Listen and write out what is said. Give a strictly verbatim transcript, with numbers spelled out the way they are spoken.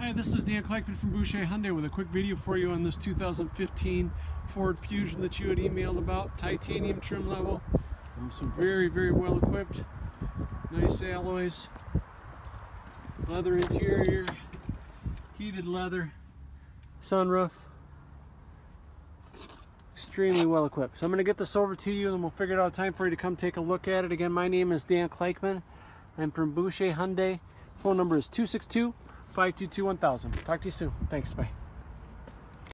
Hi, this is Dan Clikeman from Boucher Hyundai with a quick video for you on this two thousand fifteen Ford Fusion that you had emailed about. Titanium trim level. Um, some very, very well equipped. Nice alloys. Leather interior. Heated leather. Sunroof. Extremely well equipped. So I'm going to get this over to you and then we'll figure out a time for you to come take a look at it. Again, my name is Dan Clikeman. I'm from Boucher Hyundai. Phone number is two six two, five two two, one thousand. Talk to you soon. Thanks. Bye.